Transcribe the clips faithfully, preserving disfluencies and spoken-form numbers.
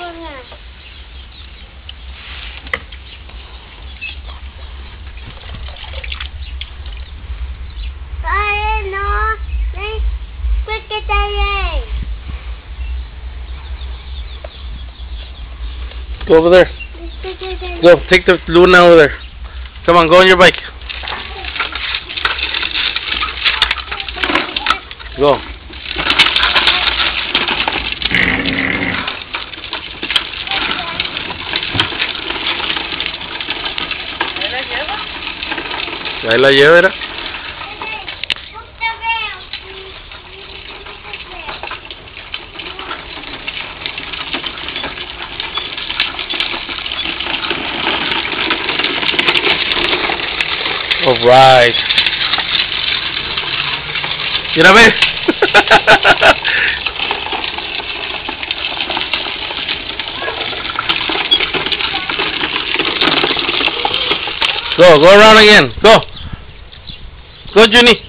Go over there. Go, take the Luna over there. Come on, go on your bike. Go. Ahí la lleva, ¿era? All right. Mira, ve. Go, go around again. Go. Go, Junie.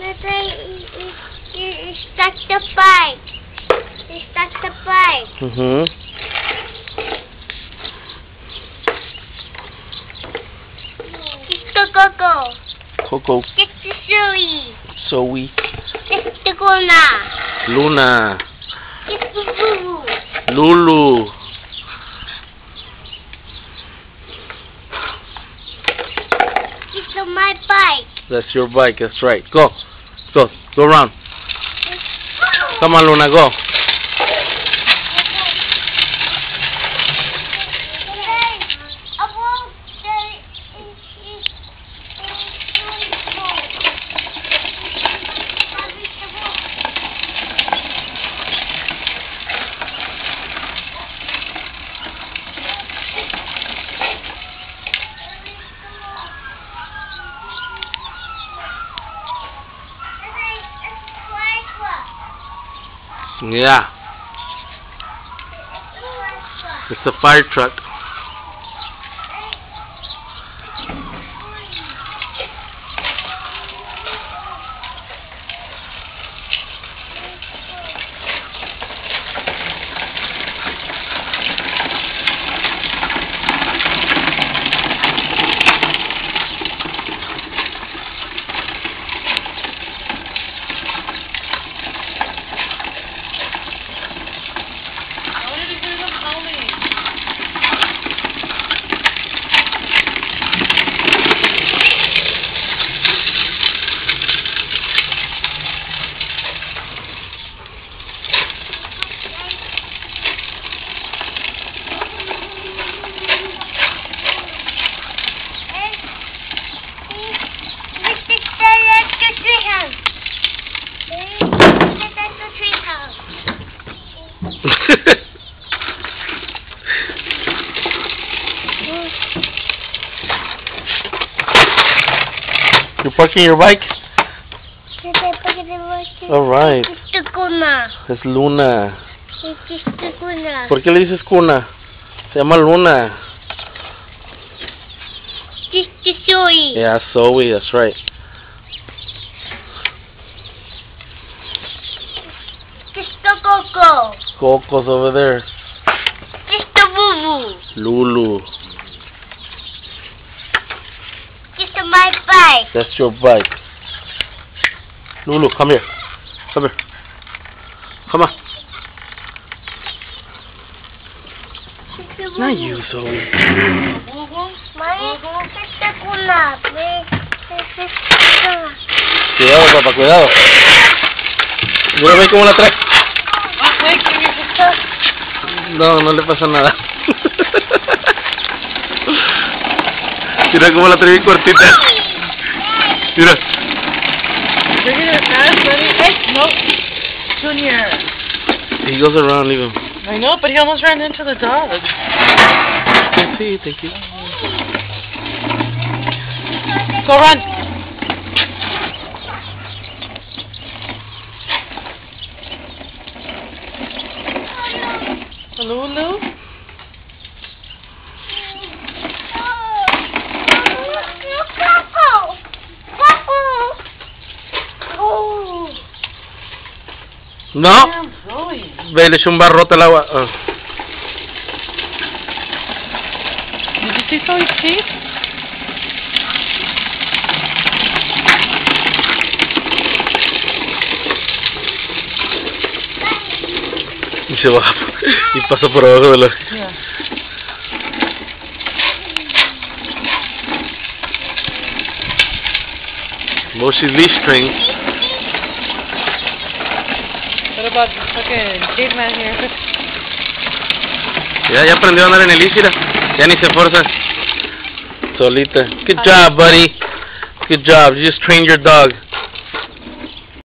Start the bike. Start the bike. Mhm. Go, go. Coco. Get the Zoe. Zoe. Get the Luna. Luna. Get the Lulu. Lulu. It's on my bike. That's your bike, that's right. Go. Go. Go around. Come on, Luna, go. Yeah. It's a fire truck. You're parking your bike? Alright. Es Luna. ¿Por qué le dices cuna? Se llama Luna. Zoe. Yeah, Zoe, that's right. Sister Coco. Coco's over there. Sister Boo Boo. Lulu. Sister my bike. That's your bike. Lulu, come here. Come here. Come on. Not you, Zoe. Cuidado, papá, cuidado. Mira, ve cómo la trae. No, no le pasa nada. Mira cómo la trae bien cortita. Mira. No, Junior. He goes around, leave him. I know, but he almost ran into the dog. Thank you, thank you. Go run. Lulu? No. Ve, le eché un barrote al agua. Oh. Does he still eat teeth? Y se baja y pasa por abajo de la... Yeah. Moshi's leash string. What about the fucking caveman here? Ya, ya aprendió a andar en el leash, mira. Ya ni se esfuerza. Solita. Good job, buddy. Good job. You just trained your dog.